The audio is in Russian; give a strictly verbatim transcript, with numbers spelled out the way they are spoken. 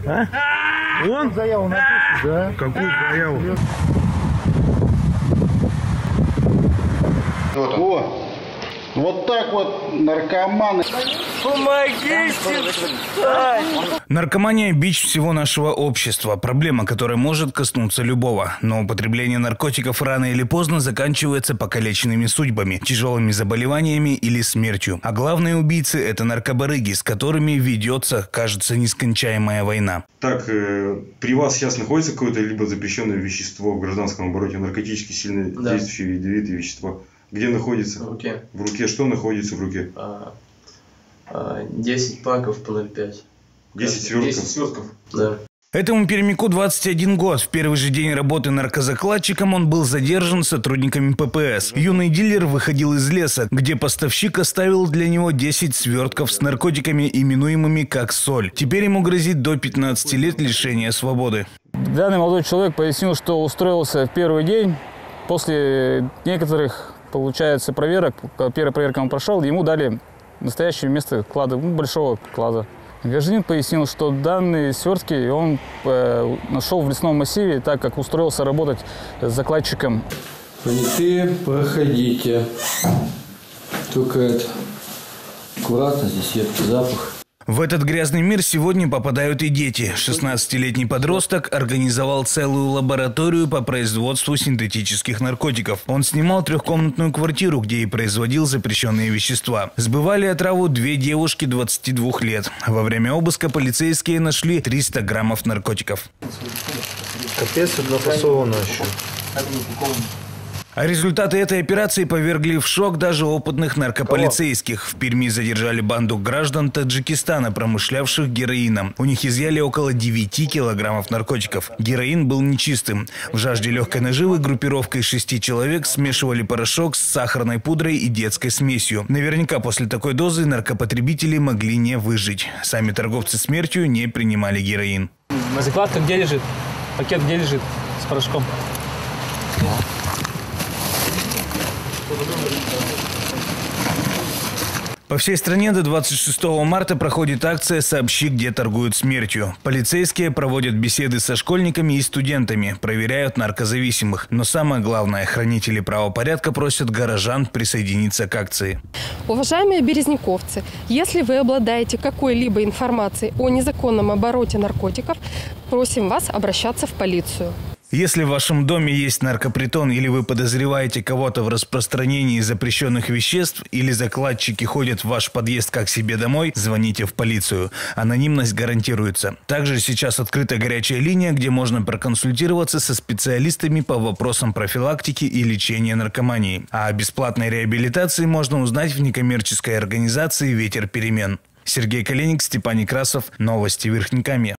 А? Он? Заяву напишет, да? Какую заяву? Вот, О, вот так вот наркоманы. Помогите! Наркомания – бич всего нашего общества. Проблема, которая может коснуться любого. Но употребление наркотиков рано или поздно заканчивается покалеченными судьбами, тяжелыми заболеваниями или смертью. А главные убийцы – это наркобарыги, с которыми ведется, кажется, нескончаемая война. Так, э, при вас сейчас находится какое-то либо запрещенное вещество в гражданском обороте, наркотически сильно да. действующие ядовитые вещества? Где находится? В руке. В руке что находится в руке? А, а, десять паков по ноль пять. десять свертков? десять свертков, да. Этому пермяку двадцать один год. В первый же день работы наркозакладчиком он был задержан сотрудниками Пэ Пэ Эс. Юный дилер выходил из леса, где поставщик оставил для него десять свертков с наркотиками, именуемыми как соль. Теперь ему грозит до пятнадцати лет лишения свободы. Данный молодой человек пояснил, что устроился в первый день. После некоторых, получается, проверок, первая проверка он прошел, ему дали настоящее место клада, большого клада. Гражданин пояснил, что данные свертки он э, нашел в лесном массиве, так как устроился работать с закладчиком. Понятые, проходите. Только это аккуратно, здесь едкий запах. В этот грязный мир сегодня попадают и дети. шестнадцатилетний подросток организовал целую лабораторию по производству синтетических наркотиков. Он снимал трехкомнатную квартиру, где и производил запрещенные вещества. Сбывали отраву две девушки двадцати двух лет. Во время обыска полицейские нашли триста граммов наркотиков. Капец, однофасовано еще. А результаты этой операции повергли в шок даже опытных наркополицейских. В Перми задержали банду граждан Таджикистана, промышлявших героином. У них изъяли около девяти килограммов наркотиков. Героин был нечистым. В жажде легкой наживы группировкой шести человек смешивали порошок с сахарной пудрой и детской смесью. Наверняка после такой дозы наркопотребители могли не выжить. Сами торговцы смертью не принимали героин. Закладка где лежит? Пакет где лежит с порошком? По всей стране до двадцать шестого марта проходит акция «Сообщи, где торгуют смертью». Полицейские проводят беседы со школьниками и студентами, проверяют наркозависимых. Но самое главное, хранители правопорядка просят горожан присоединиться к акции. Уважаемые березняковцы, если вы обладаете какой-либо информацией о незаконном обороте наркотиков, просим вас обращаться в полицию. Если в вашем доме есть наркопритон или вы подозреваете кого-то в распространении запрещенных веществ или закладчики ходят в ваш подъезд как себе домой, звоните в полицию. Анонимность гарантируется. Также сейчас открыта горячая линия, где можно проконсультироваться со специалистами по вопросам профилактики и лечения наркомании. А о бесплатной реабилитации можно узнать в некоммерческой организации «Ветер перемен». Сергей Калиник, Степан Некрасов. Новости Верхнекамья.